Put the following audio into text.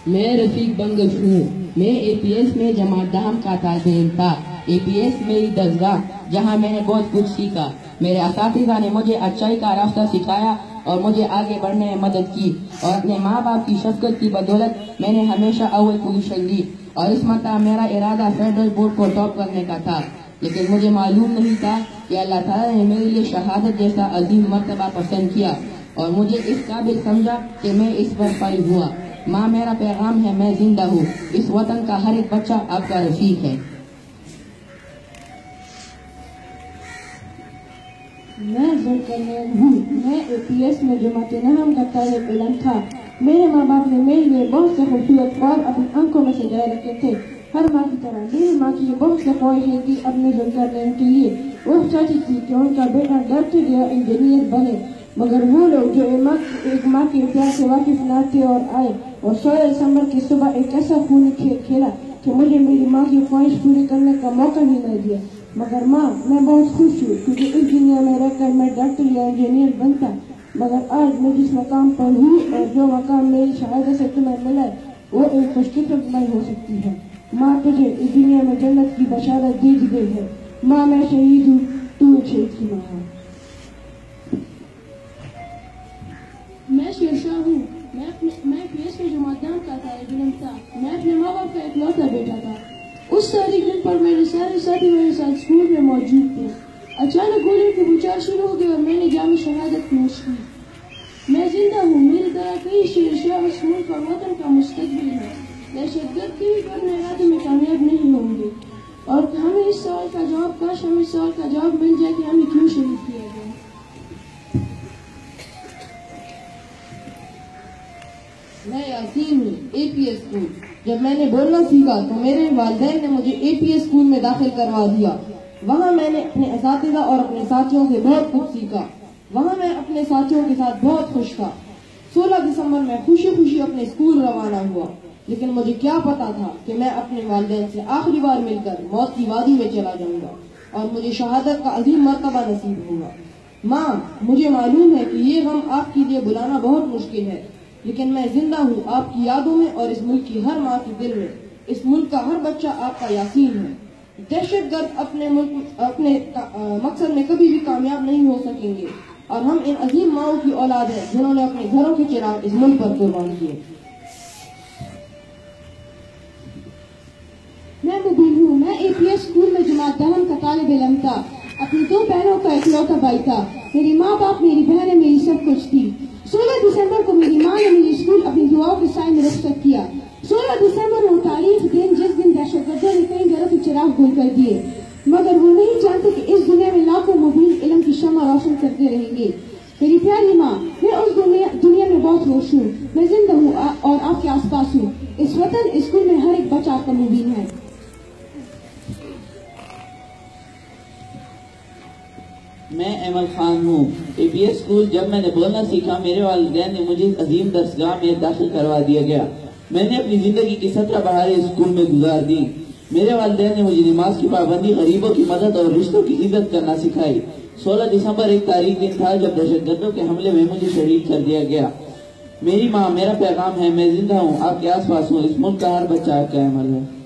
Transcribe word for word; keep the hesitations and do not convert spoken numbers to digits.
میں رفیق بنگش ہوں. میں اے پی ایس میں جماعت دہم کا طالب علم تھا. اے پی ایس میری درسگاہ جہاں میں نے بہت کچھ سیکھا. میرے اساتذہ نے مجھے اچھائی کا راستہ سکھایا اور مجھے آگے بڑھنے میں مدد کی, اور اپنے ماں باپ کی شفقت کی بدولت میں نے ہمیشہ اول پوزیشن لی. اور اس مرتبہ میرا ارادہ فیڈرل بورڈ کو ٹاپ کرنے کا تھا, لیکن مجھے معلوم نہیں تھا کہ اللہ تعالیٰ نے میرے لیے شہادت جیسا عظیم مرتبہ پسند کیا اور مجھے اس قابل سمجھا کہ میں اس پر فائز ہوا. ماں میرا پیغام ہے, میں زندہ ہوں. اس وطن کا ہر ایک بچہ آپ کا رفیق ہے. میں ذوالقرنین ہوں. میں اے پی ایس میں جماعت دہم کا طالب علم تھا. میرے ماں باپ نے میرے لیے بہت سے خوبصورت خواب اپنی آنکھوں میں سجائے رکھے تھے. ہر ماں کی طرح میری ماں کی بہت سے خواہشیں تھی اپنے ذوالقرنین کے لیے. وہ چاہتی تھی کہ ان کا بیٹا ڈاکٹر یا انجینئر بنے, مگر وہ لوگ جو ایک ماں کے پیار سے واقف نہ تھے اور آئے اور سولہ دسمبر کی صبح ایک ایسا خونی کھیل کھیلا کہ مجھے میری ماں کی خواہش پوری کرنے کا موقع ہی نہ دیا. مگر ماں, میں بہت خوش ہوں کیونکہ اس دنیا میں رہ کر میں ڈاکٹر یا انجینئر بنتا. مگر آج میں جس مقام پر ہوں اور جو مقام میری شہادت سے تمہیں ملا ہے وہ ایک خوش قسمت نہیں ہو سکتی ہے. ماں, تجھے اس دنیا میں جنت کی بشارت دے دی گئی ہے. ماں, میں شہید ہوں, تو ایک شہید کی ماں ہے. میں شیرشاہ ہوں. میں اپنے میں پی ایس میں جماعت دہم کا طالب علم تھا. میں اپنے ماں باپ کا اکلوتا بیٹا تھا. اس تاریخ دن پر میرے سارے ساتھی میرے ساتھ اسکول میں موجود تھے. اچانک گولیوں کی بچار شروع ہو گئی اور میں نے جامع شہادت نوش کی. میں زندہ ہوں. میری طرح کئی شیرشاہ اس ملک اور وطن کا مستقبل ہے. دہشت گرد کبھی بھی اپنے ارادے میں کامیاب نہیں ہوں گے, اور ہمیں اس سوال کا جواب کاش ہمیں اس سوال کا جواب مل جائے کہ ہمیں کیوں شہید کیا گیا. میں یاسین ہوں, اے پی ایس اسکول. جب میں نے بولنا سیکھا تو میرے والدین نے مجھے اے پی ایس اسکول میں داخل کروا دیا. وہاں میں نے اپنے اساتذہ اور اپنے ساتھیوں سے بہت کچھ سیکھا. وہاں میں اپنے ساتھیوں کے ساتھ بہت خوش تھا. سولہ دسمبر میں خوشی خوشی اپنے اسکول روانہ ہوا, لیکن مجھے کیا پتا تھا کہ میں اپنے والدین سے آخری بار مل کر موت کی وادی میں چلا جاؤں گا اور مجھے شہادت کا عظیم مرتبہ نصیب ہوگا. ماں, مجھے معلوم ہے کہ یہ غم آپ کے لیے بلانا بہت مشکل ہے, لیکن میں زندہ ہوں آپ کی یادوں میں اور اس ملک کی ہر ماں کے دل میں. اس ملک کا ہر بچہ آپ کا یاسین ہے. دہشت گرد اپنے ملک اپنے مقصد میں کبھی بھی کامیاب نہیں ہو سکیں گے, اور ہم ان عظیم ماؤں کی اولاد ہیں جنہوں نے اپنے گھروں کے چراغ اس ملک پر قربان کیے. میں مبین ہوں. میں اے پی ایس اسکول میں جماعت دہم کا طالب علم تھا. اپنی دو بہنوں کا اکلوتا بھائی تھا. میری ماں باپ, میری بہنیں میری سب کچھ تھی. سولہ دسمبر کو میری ماں نے مجھے اسکول اپنی دعاؤں کے سائے میں رخصت کیا. سولہ دسمبر وہ تاریخ دن جس دن دہشت گردوں نے کئی گھروں کے چراغ گل کر دیے, مگر وہ نہیں جانتے کہ اس دنیا میں لاکھوں مبین علم کی شمع روشن کرتے رہیں گے. میری پیاری ماں, میں اس دنیا, دنیا میں بہت خوش ہوں. میں زندہ ہوں اور آپ کے آس پاس ہوں. اس وطن اسکول میں ہر ایک بچہ آپ کا مبین ہے. میں ایمل خان ہوں. اے پی ایس اسکول جب میں نے بولنا سیکھا میرے والدین نے مجھے عظیم درسگاہ میں داخل کروا دیا گیا. میں نے اپنی زندگی کی سترہ بہاریں اسکول میں گزار دی. میرے والدین نے مجھے نماز کی پابندی, غریبوں کی مدد اور رشتوں کی عزت کرنا سکھائی. سولہ دسمبر ایک تاریخ دن تھا جب دہشت گردوں کے حملے میں مجھے شہید کر دیا گیا. میری ماں, میرا پیغام ہے, میں زندہ ہوں, آپ کے آس پاس ہوں. اس ملک کا ہر بچہ آپ کا عمل ہے.